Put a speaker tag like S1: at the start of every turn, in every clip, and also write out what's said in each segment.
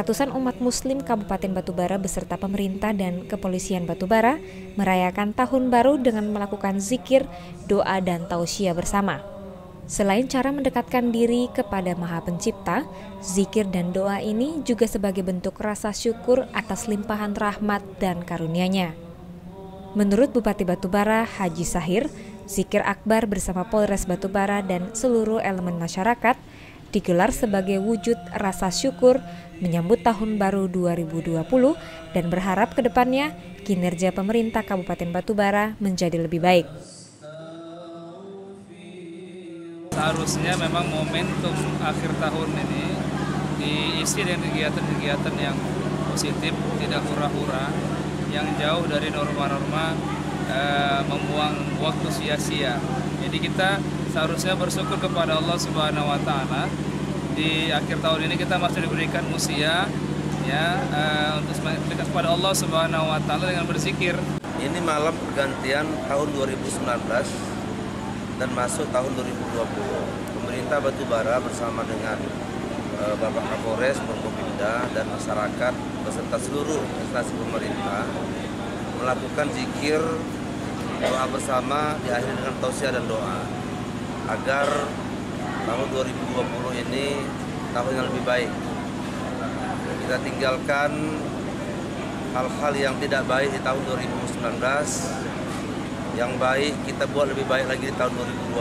S1: ratusan umat muslim Kabupaten Batubara beserta pemerintah dan kepolisian Batubara merayakan Tahun Baru dengan melakukan zikir, doa, dan tausiah bersama. Selain cara mendekatkan diri kepada Maha Pencipta, zikir dan doa ini juga sebagai bentuk rasa syukur atas limpahan rahmat dan karunia-Nya. Menurut Bupati Batubara, Haji Sahir, zikir akbar bersama Polres Batubara dan seluruh elemen masyarakat digelar sebagai wujud rasa syukur menyambut Tahun Baru 2020 dan berharap ke depannya kinerja pemerintah Kabupaten Batubara menjadi lebih baik.
S2: Seharusnya memang momentum akhir tahun ini diisi dengan kegiatan-kegiatan yang positif, tidak hura-hura, yang jauh dari norma-norma membuang waktu sia-sia. Jadi kita seharusnya bersyukur kepada Allah Subhanahu wa Ta'ala. Di akhir tahun ini kita masih diberikan usia untuk semakin dekat kepada Allah Subhanahu wa Ta'ala dengan berzikir. Ini malam pergantian tahun 2019 dan masuk tahun 2020. Pemerintah Batubara bersama dengan Bapak Kapolres, Forkopimda dan masyarakat beserta seluruh instansi pemerintah melakukan zikir, doa bersama diakhiri dengan tausiah dan doa agar tahun 2020 ini tahun yang lebih baik. Kita tinggalkan hal-hal yang tidak baik di tahun 2019, yang baik kita buat lebih baik lagi di tahun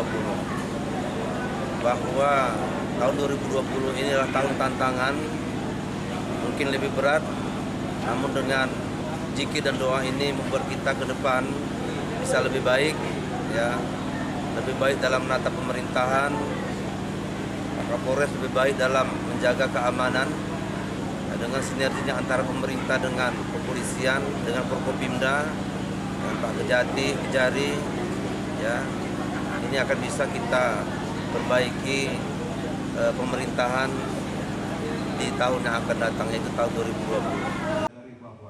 S2: 2020. Bahwa tahun 2020 ini adalah tahun tantangan, mungkin lebih berat, namun dengan zikir dan doa ini membuat kita ke depan bisa lebih baik, lebih baik dalam menata pemerintahan. Kapolres lebih baik dalam menjaga keamanan dengan sinerginya antara pemerintah dengan kepolisian, dengan Forkopimda, dan Pak Kejari, ini akan bisa kita perbaiki pemerintahan di tahun yang akan datang, yaitu tahun 2020.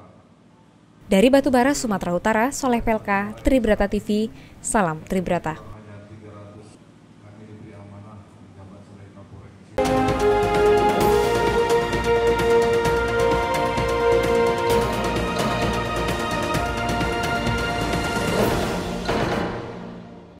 S1: Dari Batubara, Sumatera Utara, Soleh Pelka, Tribrata TV, salam Tribrata.